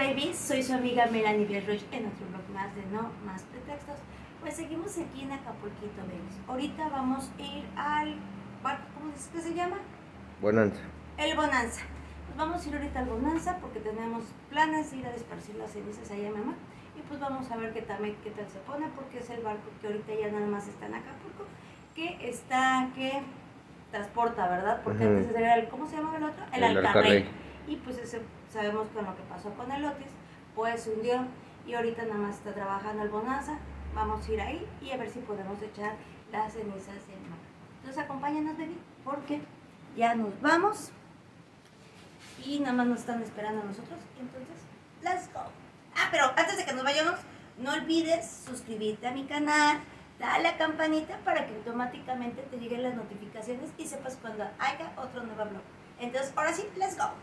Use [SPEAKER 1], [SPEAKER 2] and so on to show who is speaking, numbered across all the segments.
[SPEAKER 1] babies, soy su amiga Melanie Villarroch en otro blog más de No Más Pretextos. Pues seguimos aquí en Acapulquito, babies. Ahorita vamos a ir al barco, ¿cómo dices que se llama?
[SPEAKER 2] Bonanza.
[SPEAKER 1] El Bonanza. Pues vamos a ir ahorita al Bonanza porque tenemos planes de ir a esparcir las cenizas allá, mamá. Y pues vamos a ver qué tal se pone, porque es el barco que ahorita ya nada más está en Acapulco, que transporta, ¿verdad? Porque antes era el, ¿cómo se llamaba el otro? El Alcarrey. Y pues sabemos con lo que pasó con el Otis, pues se hundió y ahorita nada más está trabajando el Bonanza. Vamos a ir ahí y a ver si podemos echar las cenizas en mar. Entonces acompáñanos, baby, porque ya nos vamos y nada más nos están esperando a nosotros. Entonces, let's go. Ah, pero antes de que nos vayamos, no olvides suscribirte a mi canal, dale a la campanita para que automáticamente te lleguen las notificaciones y sepas cuando haya otro nuevo vlog. Entonces, ahora sí, let's go.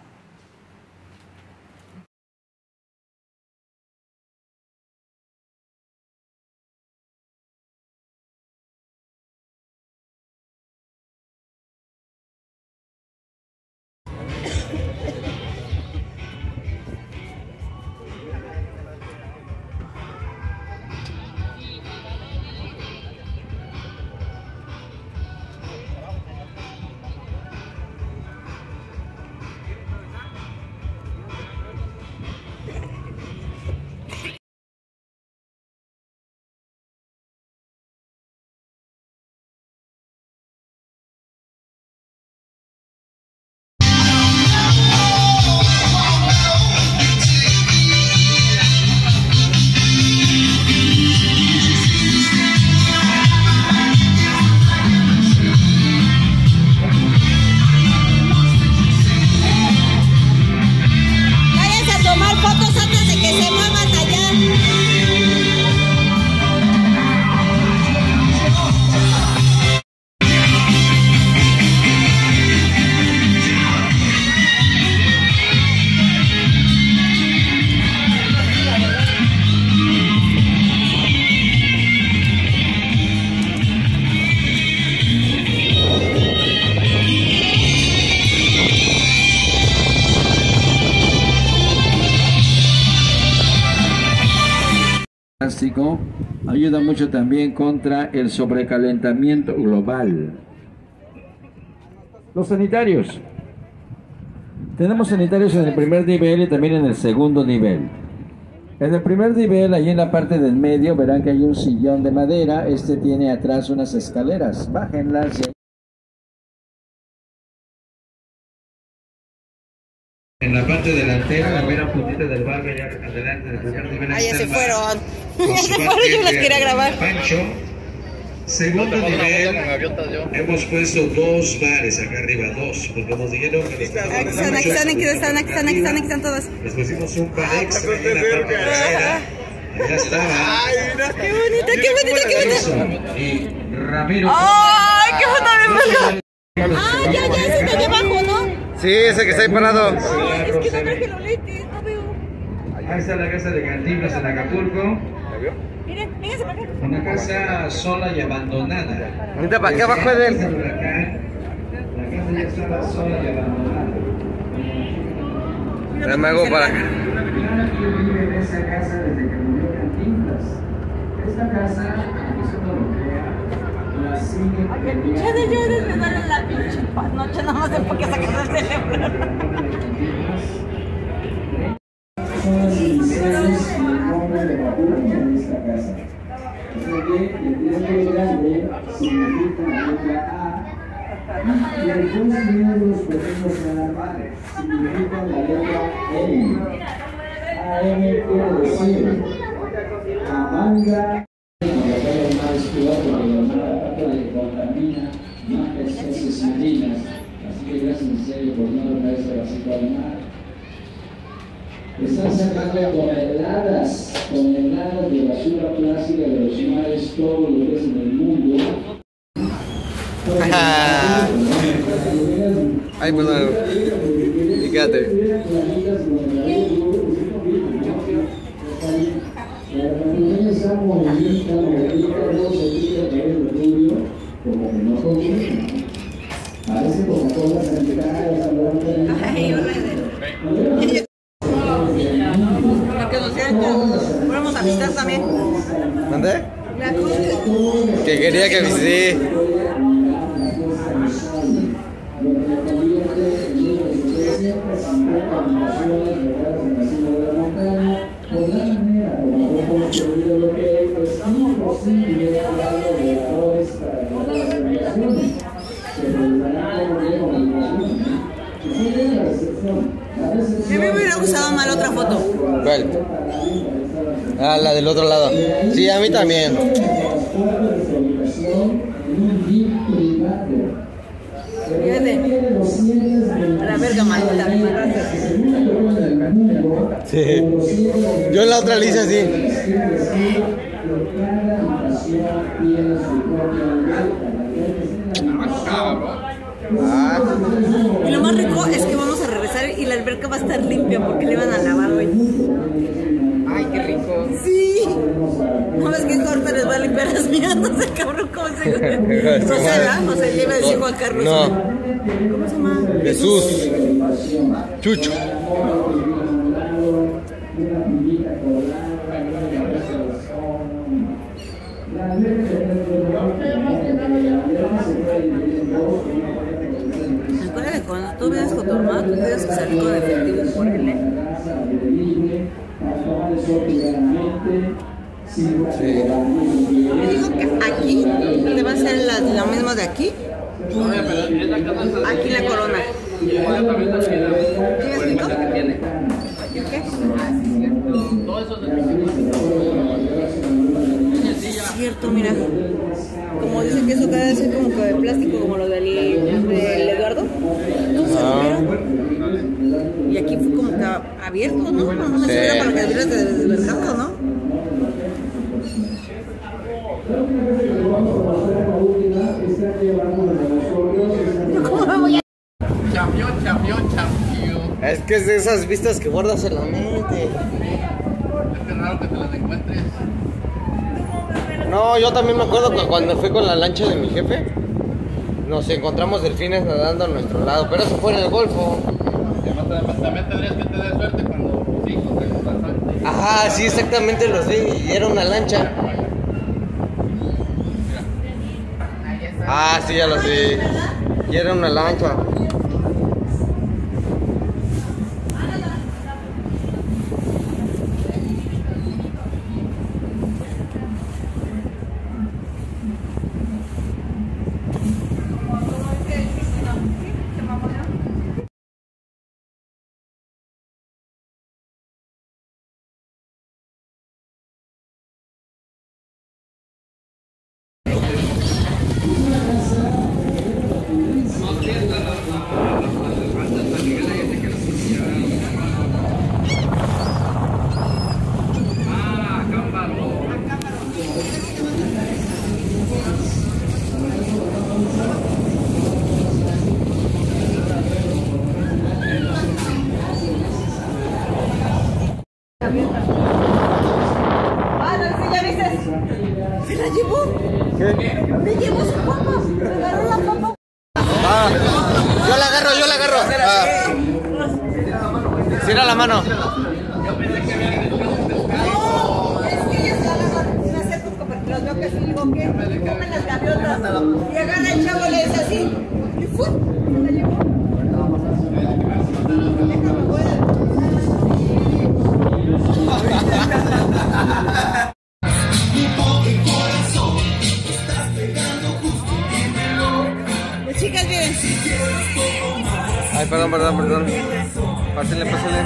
[SPEAKER 3] Ayuda mucho también contra el sobrecalentamiento global. Los sanitarios. Tenemos sanitarios en el primer nivel y también en el segundo nivel. En el primer nivel, ahí en la parte del medio, verán que hay un sillón de madera. Este tiene atrás unas escaleras. Bájenlas. En la parte delantera, la mera puntita del barco, allá adelante del primer nivel.
[SPEAKER 1] Ah, ya se fueron. Ya se fueron, yo los quería grabar.
[SPEAKER 3] Pancho. Segundo nivel, hemos puesto dos bares acá arriba, dos, porque nos dijeron que
[SPEAKER 1] aquí están todos.
[SPEAKER 3] Les pusimos un bar extra en la parte trasera. Allá estaba.
[SPEAKER 1] Ay, mira, qué bonita.
[SPEAKER 3] Y Ramiro.
[SPEAKER 1] ¡Ay, qué bonita! Ah, ya, ese de abajo, ¿no?
[SPEAKER 2] Sí, ese que está ahí parado.
[SPEAKER 1] Es que no traje los lentes, no veo.
[SPEAKER 3] Ahí está la casa de Cantinflas en Acapulco.
[SPEAKER 1] Miren, véngase para acá.
[SPEAKER 3] Una casa sola y abandonada.
[SPEAKER 2] Ahorita para acá abajo de él.
[SPEAKER 3] La casa ya estaba sola y abandonada.
[SPEAKER 2] Me hago para acá.
[SPEAKER 3] Aquí vive en esa casa desde que murió Cantinflas. Esta casa, aquí se lo crea, la sigue.
[SPEAKER 1] Ay, el pinche de llores me duele la pinche noche, nada más de porque sacaron el cerebro.
[SPEAKER 3] Son las iniciales y el nombre de la urna de esta casa. O sea que el triángulo grande significa la letra A y el dos negros pequeños calamares significan la letra M. AM quiere decir Amanda. La cara del mar es cuidado porque la mar le contamina más especies marinas. Así que gracias en serio por no traerse la cita al mar. Están sacando toneladas de basura plástica de los mares todos los días en el mundo.
[SPEAKER 2] Ay, perdón. Fíjate.
[SPEAKER 3] Parece como cosas sanitarias,
[SPEAKER 1] Ay,
[SPEAKER 4] que nos dieran que fuéramos a visitar también.
[SPEAKER 2] ¿Dónde?
[SPEAKER 4] La cruz.
[SPEAKER 2] Que quería que visite.
[SPEAKER 4] A mí me hubiera gustado más la otra foto.
[SPEAKER 2] ¿Cuál? Ah, la del otro lado. Sí, a mí también.
[SPEAKER 4] Fíjate. A la verga, maldita.
[SPEAKER 2] Sí. Yo en la otra le hice así. Ah.
[SPEAKER 4] Y lo más rico es que vamos a regresar y la alberca va a estar limpia porque le van a lavar hoy.
[SPEAKER 5] Ay, qué rico.
[SPEAKER 4] Sí. ¿No ves que corta les va a limpiar las mías? No sé, cabrón, ¿cómo se llama? José, ¿verdad? José, le iba a decir Juan Carlos.
[SPEAKER 2] No.
[SPEAKER 4] ¿Cómo se llama?
[SPEAKER 2] Jesús. Chucho.
[SPEAKER 4] Recuerda que cuando tú vienes con tu hermano, tú tienes que salir con efectivo por él, ¿eh?
[SPEAKER 2] Sí.
[SPEAKER 4] Yo digo que aquí te va a hacer lo mismo de aquí. Aquí la corona. ¿Tienes listo? ¿Qué? Es cierto, mira. Como dicen que eso debe ser como que de plástico, como lo del Eduardo.
[SPEAKER 2] Ah.
[SPEAKER 4] Y aquí fue como que abierto, ¿no? No sé si era para que debieras de desvergarlo, ¿no? ¿Cómo me voy a...?
[SPEAKER 5] Champion.
[SPEAKER 2] Es que es de esas vistas que guardas en la mente.
[SPEAKER 5] Es raro que te las encuentres.
[SPEAKER 2] No, yo también me acuerdo que cuando fui con la lancha de mi jefe, nos encontramos delfines nadando a nuestro lado, pero eso fue en el Golfo.
[SPEAKER 5] También tendrías que tener suerte cuando tus hijos te pasaste.
[SPEAKER 2] Ajá, sí, exactamente los vi, y era una lancha. Ah, sí, ya los vi. Y era una lancha.
[SPEAKER 4] Ah, no, sí, ya viste. ¿Se la llevó?
[SPEAKER 2] ¿Qué?
[SPEAKER 4] Me llevó su papa. Me agarró la papa.
[SPEAKER 2] Ah, yo la agarro. Ah. Cierra la mano.
[SPEAKER 4] No, es que ellos la agarran. Me acerco porque los veo que sí, digo que comen las gaviotas. Y agarra el chavo, le dice así. Y fue. Se la llevó. Déjame, güey. Las chicas vienen.
[SPEAKER 2] Ay, perdón. Pásale.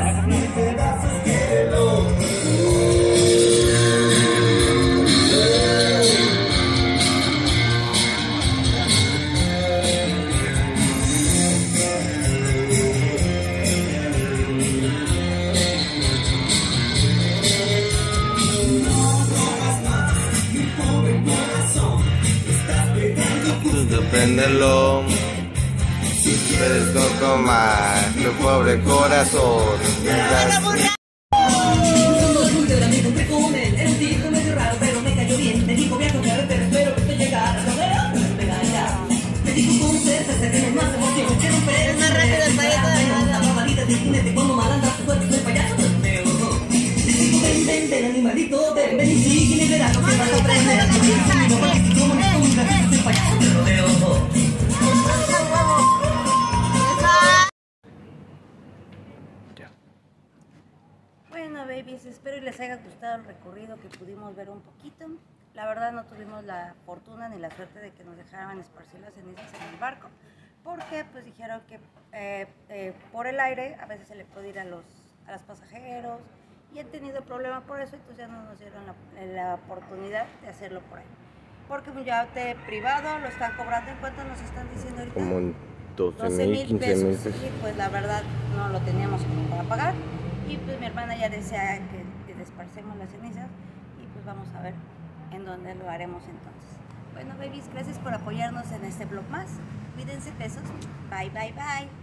[SPEAKER 2] Préndelo, puedes no tomar tu pobre corazón.
[SPEAKER 4] Es más rápido el payaso de nada.
[SPEAKER 1] Bueno, babies, espero y les haya gustado el recorrido que pudimos ver un poquito. La verdad no tuvimos la fortuna ni la suerte de que nos dejaran esparcir las cenizas en el barco, porque pues dijeron que por el aire a veces se le puede ir a los pasajeros y han tenido problemas por eso, entonces ya no nos dieron la oportunidad de hacerlo por ahí. Porque un yate privado lo están cobrando, ¿en cuánto nos están diciendo ahorita?
[SPEAKER 2] Como en
[SPEAKER 1] 12,000
[SPEAKER 2] 15,000
[SPEAKER 1] pesos.
[SPEAKER 2] pesos.
[SPEAKER 1] Y pues la verdad no lo teníamos como para pagar. Y pues mi hermana ya desea que desparcemos las cenizas y pues vamos a ver en dónde lo haremos entonces. Bueno, babies, gracias por apoyarnos en este vlog más. Cuídense, besos. Bye, bye, bye.